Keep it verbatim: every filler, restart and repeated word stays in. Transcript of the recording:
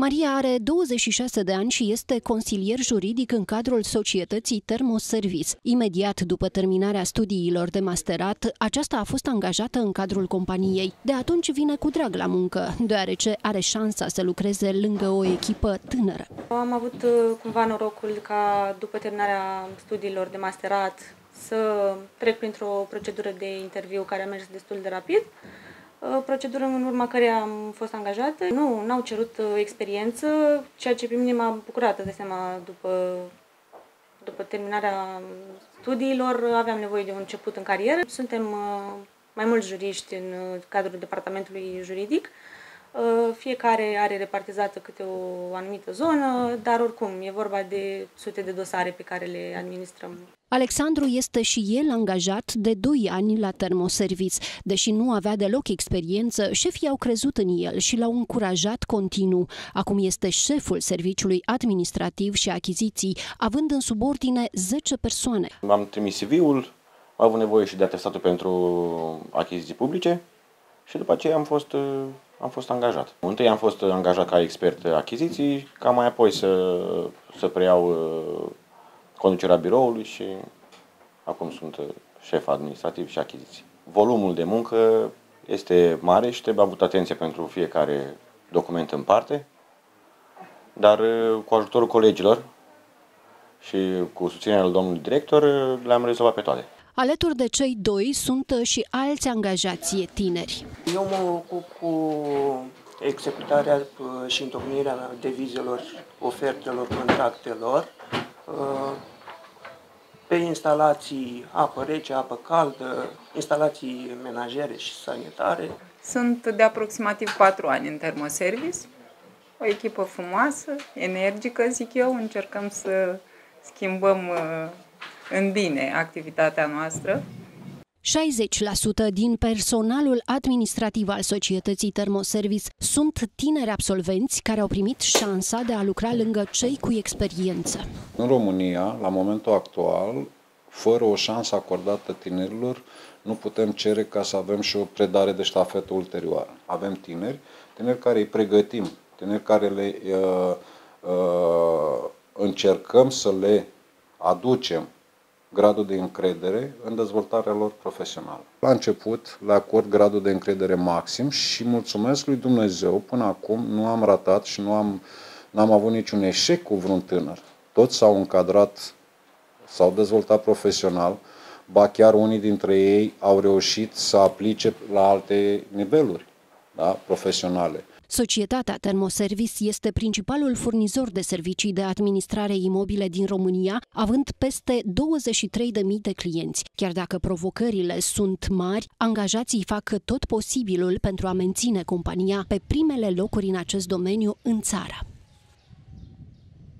Maria are douăzeci și șase de ani și este consilier juridic în cadrul societății Thermoservice. Imediat după terminarea studiilor de masterat, aceasta a fost angajată în cadrul companiei. De atunci vine cu drag la muncă, deoarece are șansa să lucreze lângă o echipă tânără. Am avut cumva norocul ca după terminarea studiilor de masterat să trec printr-o procedură de interviu care a mers destul de rapid. Procedură în urma căreia am fost angajată. Nu, n-au cerut experiență, ceea ce pe mine m-a bucurat, de seama, după, după terminarea studiilor, aveam nevoie de un început în carieră. Suntem mai mulți juriști în cadrul departamentului juridic. Fiecare are repartizată câte o anumită zonă, dar oricum e vorba de sute de dosare pe care le administrăm. Alexandru este și el angajat de doi ani la Thermoservice. Deși nu avea deloc experiență, șefii au crezut în el și l-au încurajat continuu. Acum este șeful serviciului administrativ și achiziții, având în subordine zece persoane. Am trimis C V-ul, am avut nevoie și de atestatul pentru achiziții publice și după aceea am fost, am fost angajat. Întâi am fost angajat ca expert achiziții, ca mai apoi să, să preiau conducerea biroului și acum sunt șef administrativ și achiziții. Volumul de muncă este mare și trebuie avut atenție pentru fiecare document în parte, dar cu ajutorul colegilor și cu susținerea domnului director le-am rezolvat pe toate. Alături de cei doi sunt și alți angajați tineri. Eu mă ocup cu executarea și întocmirea devizelor, ofertelor, contractelor, pe instalații apă rece, apă caldă, instalații menajere și sanitare. Sunt de aproximativ patru ani în Thermoservice, o echipă frumoasă, energică, zic eu, încercăm să schimbăm în bine activitatea noastră. șaizeci la sută din personalul administrativ al societății Thermoservice sunt tineri absolvenți care au primit șansa de a lucra lângă cei cu experiență. În România, la momentul actual, fără o șansă acordată tinerilor, nu putem cere ca să avem și o predare de ștafetă ulterioară. Avem tineri, tineri care îi pregătim, tineri care le uh, uh, încercăm să le aducem gradul de încredere în dezvoltarea lor profesională. La început le acord gradul de încredere maxim și mulțumesc lui Dumnezeu, până acum nu am ratat și nu am, n-am avut niciun eșec cu vreun tânăr. Toți s-au încadrat, s-au dezvoltat profesional, ba chiar unii dintre ei au reușit să aplice la alte niveluri, da, profesionale. Societatea Thermoservice este principalul furnizor de servicii de administrare imobile din România, având peste douăzeci și trei de mii de clienți. Chiar dacă provocările sunt mari, angajații fac tot posibilul pentru a menține compania pe primele locuri în acest domeniu în țară.